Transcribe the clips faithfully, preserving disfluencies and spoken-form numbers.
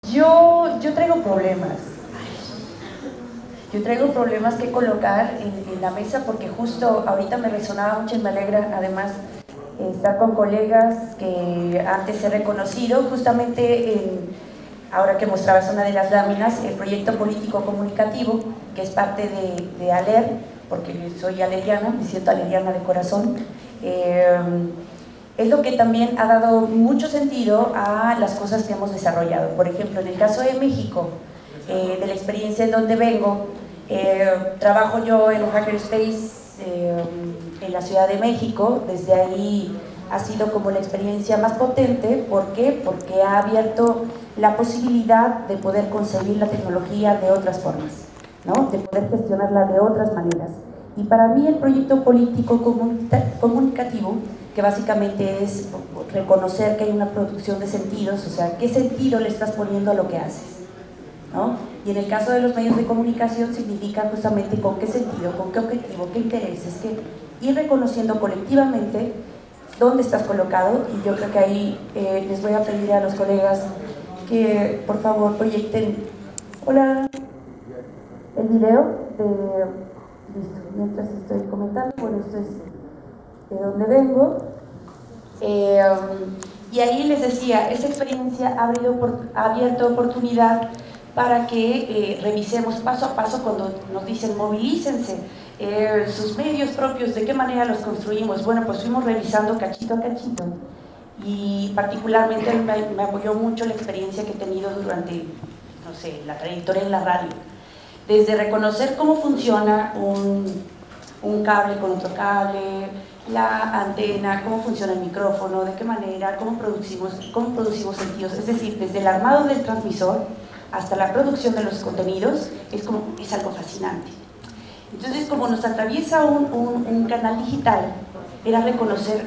Yo, yo traigo problemas. Yo traigo problemas que colocar en, en la mesa porque justo ahorita me resonaba mucho y me alegra además estar con colegas que antes he reconocido, justamente en, ahora que mostrabas una de las láminas, el proyecto político comunicativo, que es parte de, de ALER, porque soy aleriana, me siento aleriana de corazón, eh, es lo que también ha dado mucho sentido a las cosas que hemos desarrollado. Por ejemplo, en el caso de México, eh, de la experiencia en donde vengo, eh, trabajo yo en un hackerspace eh, en la Ciudad de México. Desde ahí ha sido como la experiencia más potente. ¿Por qué? Porque ha abierto la posibilidad de poder concebir la tecnología de otras formas, ¿no? De poder gestionarla de otras maneras. Y para mí el proyecto político comunicativo, que básicamente es reconocer que hay una producción de sentidos, o sea, qué sentido le estás poniendo a lo que haces, ¿no? Y en el caso de los medios de comunicación significa justamente con qué sentido, con qué objetivo, qué intereses, que ir reconociendo colectivamente dónde estás colocado. Y yo creo que ahí eh, les voy a pedir a los colegas que por favor proyecten, hola, el video de... Listo, mientras estoy comentando, bueno, esto es de donde vengo. Eh, y ahí les decía, esta experiencia ha, abrido, ha abierto oportunidad para que eh, revisemos paso a paso cuando nos dicen movilícense, eh, sus medios propios, de qué manera los construimos. Bueno, pues fuimos revisando cachito a cachito y particularmente me, me apoyó mucho la experiencia que he tenido durante, no sé, la trayectoria en la radio. Desde reconocer cómo funciona un, un cable con otro cable, la antena, cómo funciona el micrófono, de qué manera, cómo producimos, cómo producimos sentidos, es decir, desde el armado del transmisor hasta la producción de los contenidos, es, como, es algo fascinante. Entonces, como nos atraviesa un, un, un canal digital, era reconocer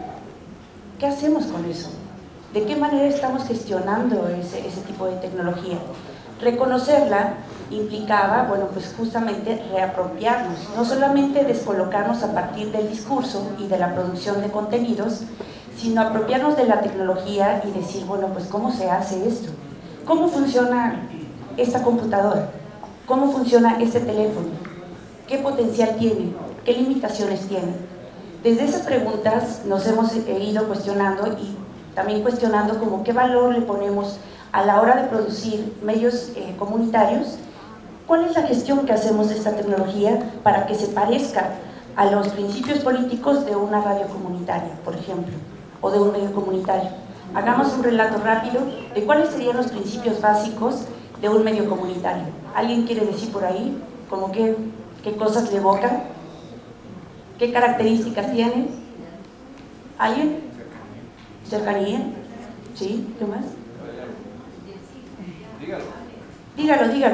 qué hacemos con eso, de qué manera estamos gestionando ese, ese tipo de tecnología. Reconocerla implicaba, bueno, pues justamente reapropiarnos, no solamente descolocarnos a partir del discurso y de la producción de contenidos, sino apropiarnos de la tecnología y decir, bueno, pues ¿cómo se hace esto? ¿Cómo funciona esta computadora? ¿Cómo funciona este teléfono? ¿Qué potencial tiene? ¿Qué limitaciones tiene? Desde esas preguntas nos hemos ido cuestionando y también cuestionando como qué valor le ponemos a la hora de producir medios eh, comunitarios. ¿Cuál es la gestión que hacemos de esta tecnología para que se parezca a los principios políticos de una radio comunitaria, por ejemplo, o de un medio comunitario? Hagamos un relato rápido de cuáles serían los principios básicos de un medio comunitario. ¿Alguien quiere decir por ahí como qué, qué cosas le evocan? ¿Qué características tiene? ¿Alguien? ¿Cercanía? ¿Sí? ¿Qué más? Dígalo. Dígalo, dígalo.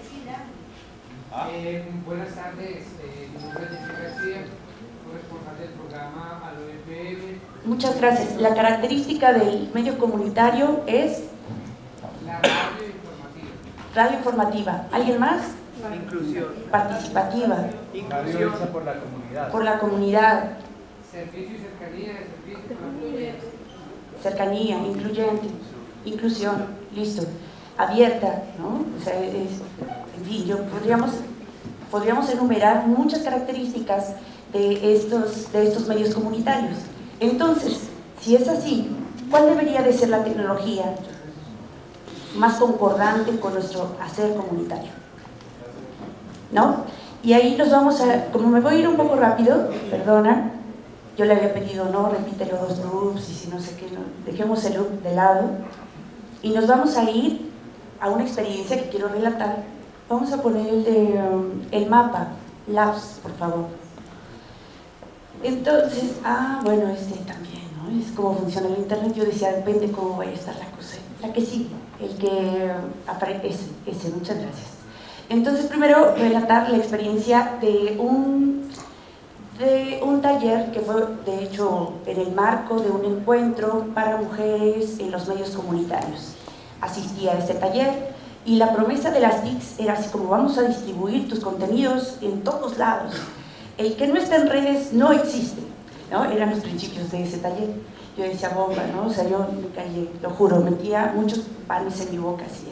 Eh, buenas tardes, eh, mi nombre es Jessica García, corresponsal del programa A L O F M. Muchas gracias. La característica del medio comunitario es la radio informativa. Radio informativa. ¿Alguien más? Inclusión. Participativa. Inclusión por la comunidad. Por la comunidad. Servicio y cercanía de servicio con la comunidad. Cercanía, incluyente, inclusión, listo. Abierta, ¿no? O sea, es, en fin, yo podríamos, podríamos enumerar muchas características de estos, de estos medios comunitarios. Entonces, si es así, ¿cuál debería de ser la tecnología más concordante con nuestro hacer comunitario? ¿No? Y ahí nos vamos a, como me voy a ir un poco rápido, perdona, yo le había pedido, no, repítelo dos loops y si no sé qué, no, dejemos el loop de lado y nos vamos a ir a una experiencia que quiero relatar. Vamos a poner el, de, um, el mapa, Labs, por favor. Entonces, ah, bueno, este también, ¿no? Es cómo funciona el internet. Yo decía, depende cómo vaya a estar la cosa. La que sí, el que aparece, ese, ese, muchas gracias. Entonces, primero, relatar la experiencia de un, de un taller que fue, de hecho, en el marco de un encuentro para mujeres en los medios comunitarios. Asistí a este taller y la promesa de las T I Cs era así como vamos a distribuir tus contenidos en todos lados. El que no está en redes no existe, ¿no? Eran los principios de ese taller. yo decía bomba, ¿no? O sea, yo me callé, lo juro, metía muchos panes en mi boca, así.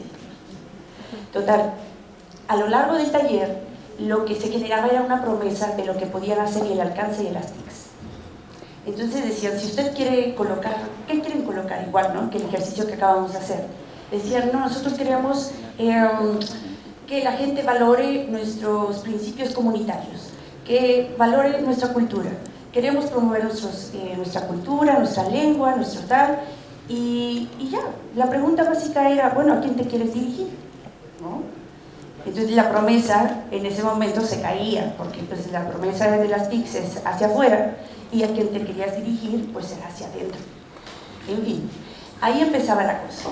Total, a lo largo del taller, lo que se generaba era una promesa de lo que podían hacer y el alcance de las T I Cs. Entonces decían, si usted quiere colocar, ¿qué quieren colocar? Igual, ¿no? Que el ejercicio que acabamos de hacer. Decían, no, nosotros queremos eh, que la gente valore nuestros principios comunitarios, que valore nuestra cultura. Queremos promover nuestros, eh, nuestra cultura, nuestra lengua, nuestro tal, y, y ya. La pregunta básica era, bueno, ¿a quién te quieres dirigir? ¿No? Entonces la promesa en ese momento se caía, porque pues, la promesa de las T I Cs es hacia afuera, y a quien te querías dirigir, pues era hacia adentro. En fin, ahí empezaba la cosa.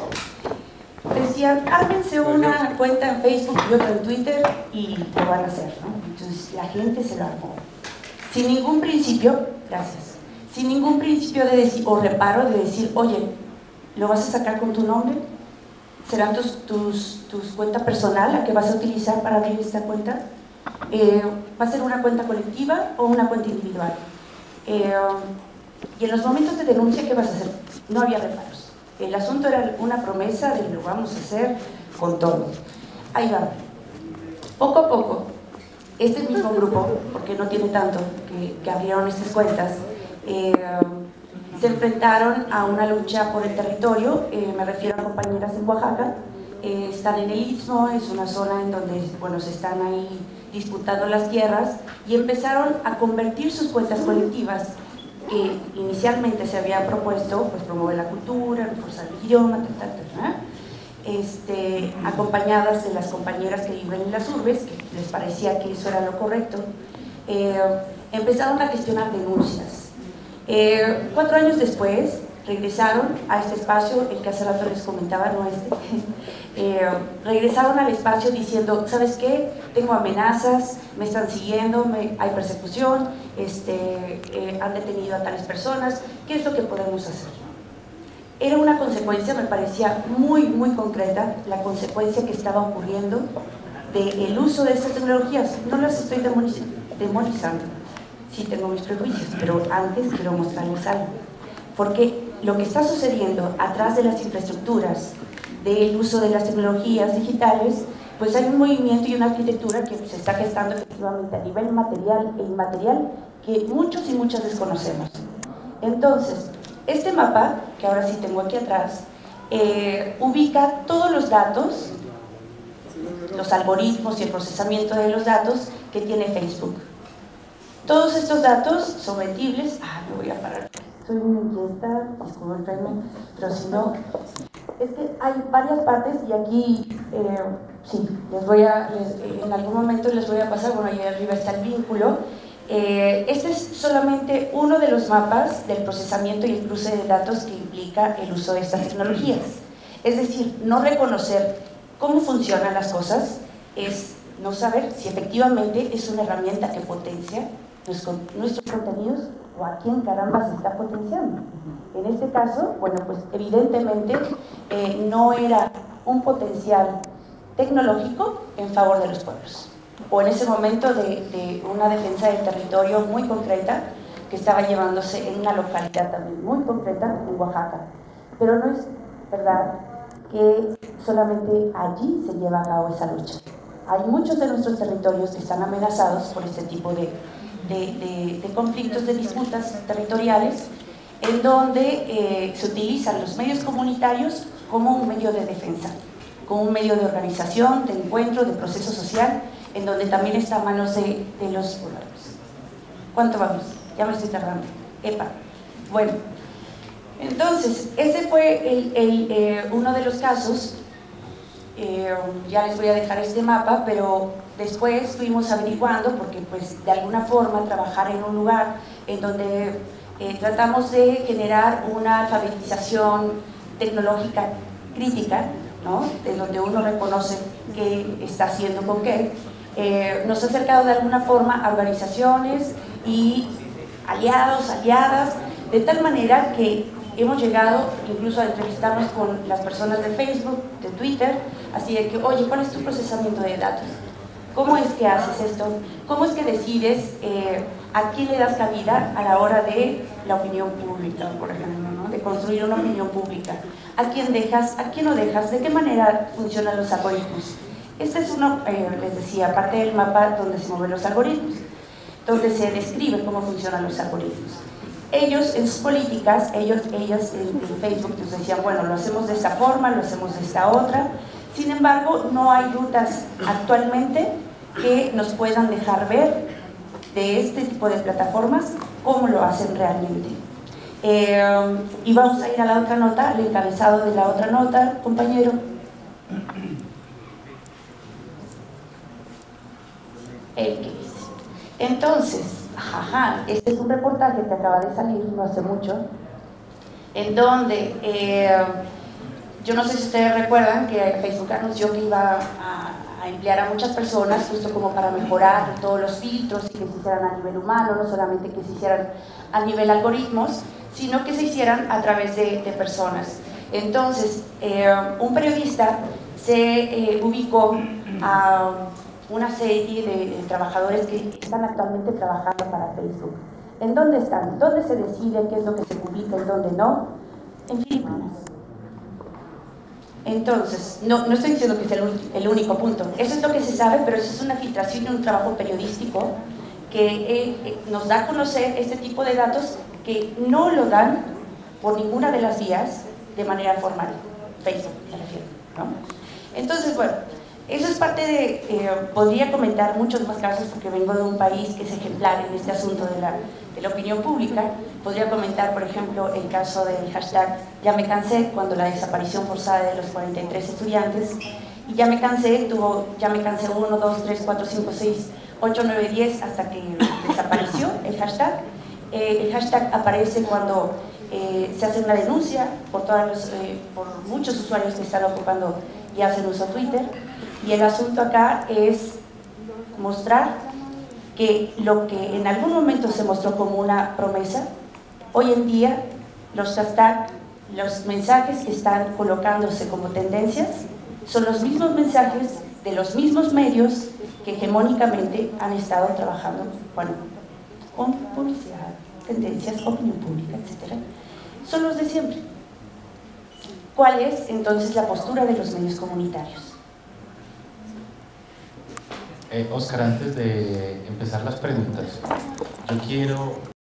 Decían, ármense una cuenta en Facebook y otra en Twitter y lo van a hacer, ¿no? Entonces la gente se lo armó. Sin ningún principio, gracias, sin ningún principio de decir, o reparo de decir, oye, ¿lo vas a sacar con tu nombre? ¿Serán tus, tus, tus cuenta personal la que vas a utilizar para abrir esta cuenta? Eh, ¿Va a ser una cuenta colectiva o una cuenta individual? Eh, y en los momentos de denuncia, ¿qué vas a hacer? No había reparos. El asunto era una promesa de lo vamos a hacer con todo. Ahí va. Poco a poco, este mismo grupo, porque no tiene tanto que, que abrieron estas cuentas, eh, se enfrentaron a una lucha por el territorio. Eh, me refiero a compañeras en Oaxaca. Eh, están en el Istmo, es una zona en donde, bueno, se están ahí disputando las tierras, y empezaron a convertir sus cuentas colectivas que inicialmente se habían propuesto, pues promover la cultura, reforzar el idioma, tal, tal, tal, ¿eh? este, acompañadas de las compañeras que viven en las urbes, que les parecía que eso era lo correcto. Eh, empezaron a gestionar denuncias. Eh, cuatro años después regresaron a este espacio, el que hace rato les comentaba, no este, eh, regresaron al espacio diciendo, ¿sabes qué? Tengo amenazas, me están siguiendo, me, hay persecución, este, eh, han detenido a tales personas, ¿qué es lo que podemos hacer? Era una consecuencia, me parecía muy, muy concreta, la consecuencia que estaba ocurriendo del uso de estas tecnologías. No las estoy demonizando, sí tengo mis prejuicios, pero antes quiero mostrarles algo. Porque lo que está sucediendo atrás de las infraestructuras, del uso de las tecnologías digitales, pues hay un movimiento y una arquitectura que se está gestando efectivamente a nivel material e inmaterial que muchos y muchas desconocemos. Entonces, este mapa, que ahora sí tengo aquí atrás, eh, ubica todos los datos, los algoritmos y el procesamiento de los datos que tiene Facebook. Todos estos datos son vendibles. Ah, me voy a parar. Soy muy inquieta, disculpenme, pero si no, es que hay varias partes y aquí, eh, sí, les voy a, les, en algún momento les voy a pasar, bueno, ahí arriba está el vínculo. Eh, este es solamente uno de los mapas del procesamiento y el cruce de datos que implica el uso de estas tecnologías. Es decir, no reconocer cómo funcionan las cosas es no saber si efectivamente es una herramienta que potencia nuestros, nuestros contenidos o a quién caramba se está potenciando. En este caso, bueno, pues evidentemente eh, no era un potencial tecnológico en favor de los pueblos, o en ese momento de, de una defensa del territorio muy concreta que estaba llevándose en una localidad también muy concreta en Oaxaca. Pero no es verdad que solamente allí se lleva a cabo esa lucha. Hay muchos de nuestros territorios que están amenazados por este tipo de, de, de, de conflictos, de disputas territoriales, en donde eh, se utilizan los medios comunitarios como un medio de defensa, como un medio de organización, de encuentro, de proceso social, en donde también está a manos de, de los pobladores. ¿Cuánto vamos? Ya me estoy tardando. Epa. Bueno, entonces, ese fue el, el, eh, uno de los casos. Eh, ya les voy a dejar este mapa, pero después fuimos averiguando, porque pues de alguna forma trabajar en un lugar en donde eh, tratamos de generar una alfabetización tecnológica crítica, ¿no? De donde uno reconoce qué está haciendo con qué, eh, nos ha acercado de alguna forma a organizaciones y aliados, aliadas, de tal manera que hemos llegado incluso a entrevistarnos con las personas de Facebook, de Twitter, así de que, oye, ¿cuál es tu procesamiento de datos? ¿Cómo es que haces esto? ¿Cómo es que decides eh, a quién le das cabida a la hora de la opinión pública, por ejemplo, ¿no? construir una opinión pública. ¿A quién dejas? ¿A quién no dejas? ¿De qué manera funcionan los algoritmos? Este es uno, eh, les decía, parte del mapa donde se mueven los algoritmos, donde se describe cómo funcionan los algoritmos. Ellos, en sus políticas, ellos, ellas en, en Facebook nos decían, bueno, lo hacemos de esta forma, lo hacemos de esta otra. Sin embargo, no hay rutas actualmente que nos puedan dejar ver de este tipo de plataformas cómo lo hacen realmente. Eh, y vamos a ir a la otra nota, el encabezado de la otra nota, compañero. El que dice. Entonces, ajá, este es un reportaje que acaba de salir no hace mucho, en donde eh, yo no sé si ustedes recuerdan que Facebook anunció que iba a, a emplear a muchas personas justo como para mejorar todos los filtros y que se hicieran a nivel humano, no solamente que se hicieran a nivel algoritmos, sino que se hicieran a través de, de personas. Entonces, eh, un periodista se eh, ubicó a una serie de, de trabajadores que están actualmente trabajando para Facebook. ¿En dónde están? ¿Dónde se decide qué es lo que se publica y dónde no? En Filipinas. Entonces, no, no estoy diciendo que sea el, el único punto. Eso es lo que se sabe, pero eso es una filtración y un trabajo periodístico que eh, eh, nos da a conocer este tipo de datos que no lo dan por ninguna de las vías de manera formal. Facebook, me refiero, ¿no? Entonces, bueno, eso es parte de, eh, podría comentar muchos más casos porque vengo de un país que es ejemplar en este asunto de la, de la opinión pública. Podría comentar, por ejemplo, el caso del hashtag Ya me cansé, cuando la desaparición forzada de los cuarenta y tres estudiantes, y Ya me cansé, tuvo Ya me cansé uno, dos, tres, cuatro, cinco, seis, ocho, nueve, diez, hasta que desapareció el hashtag. Eh, el hashtag aparece cuando eh, se hace una denuncia por, todos los, eh, por muchos usuarios que están ocupando y hacen uso de Twitter. Y el asunto acá es mostrar que lo que en algún momento se mostró como una promesa, hoy en día los hashtags, los mensajes que están colocándose como tendencias, son los mismos mensajes de los mismos medios que hegemónicamente han estado trabajando, bueno, con publicidad, tendencias, opinión pública, etcétera. Son los de siempre. ¿Cuál es entonces la postura de los medios comunitarios? Eh, Oscar, antes de empezar las preguntas, yo quiero